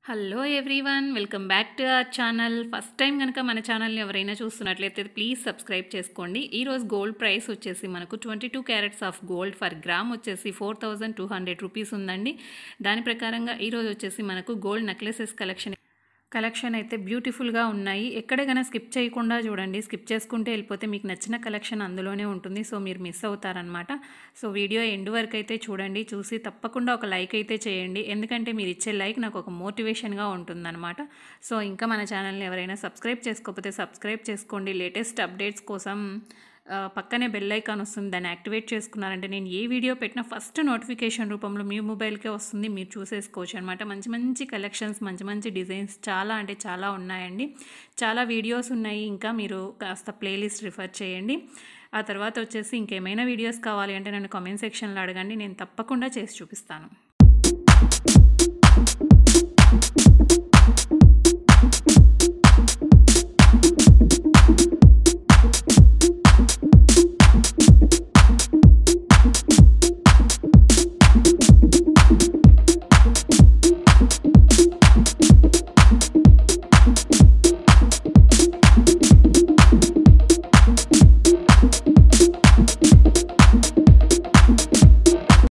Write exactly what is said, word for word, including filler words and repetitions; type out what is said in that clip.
Hello everyone, welcome back to our channel. First time కనుక మన ఛానల్ని ఎవరైనా చూస్తున్నట్లయితే ప్లీజ్ సబ్స్క్రైబ్ చేసుకోండి. ఈరోజు గోల్డ్ ప్రైస్ వచ్చేసి మనకు twenty two carats of gold for gram వచ్చేసి four thousand two hundred rupees ఉందండి. దాని ప్రకారంగా ఈరోజు వచ్చేసి మనకు గోల్డ్ నెక్లెసెస్ కలెక్షన్ కలెక్షన్ అయితే బ్యూటిఫుల్గా ఉన్నాయి. ఎక్కడైనా స్కిప్ చేయకుండా చూడండి. స్కిప్ చేసుకుంటే వెళ్ళిపోతే మీకు నచ్చిన కలెక్షన్ అందులోనే ఉంటుంది. సో మీరు మిస్ అవుతారనమాట. సో వీడియో ఎండ్ వరకు అయితే చూడండి. చూసి తప్పకుండా ఒక లైక్ అయితే చేయండి. ఎందుకంటే మీరు ఇచ్చే లైక్ నాకు ఒక మోటివేషన్గా ఉంటుందన్నమాట. సో ఇంకా మన ఛానల్ని ఎవరైనా సబ్స్క్రైబ్ చేసుకోకపోతే సబ్స్క్రైబ్ చేసుకోండి. లేటెస్ట్ అప్డేట్స్ కోసం పక్కనే బెల్ ఐకాన్ వస్తుంది, దాన్ని యాక్టివేట్ చేసుకున్నారంటే నేను ఏ వీడియో పెట్టినా ఫస్ట్ నోటిఫికేషన్ రూపంలో మీ మొబైల్కే వస్తుంది, మీరు చూసేసుకోవచ్చు అనమాట. మంచి మంచి కలెక్షన్స్, మంచి మంచి డిజైన్స్ చాలా అంటే చాలా ఉన్నాయండి. చాలా వీడియోస్ ఉన్నాయి. ఇంకా మీరు కాస్త ప్లేలిస్ట్ రిఫర్ చేయండి. ఆ తర్వాత వచ్చేసి ఇంకేమైనా వీడియోస్ కావాలి అంటే నన్ను కామెంట్ సెక్షన్లో అడగండి, నేను తప్పకుండా చేసి చూపిస్తాను.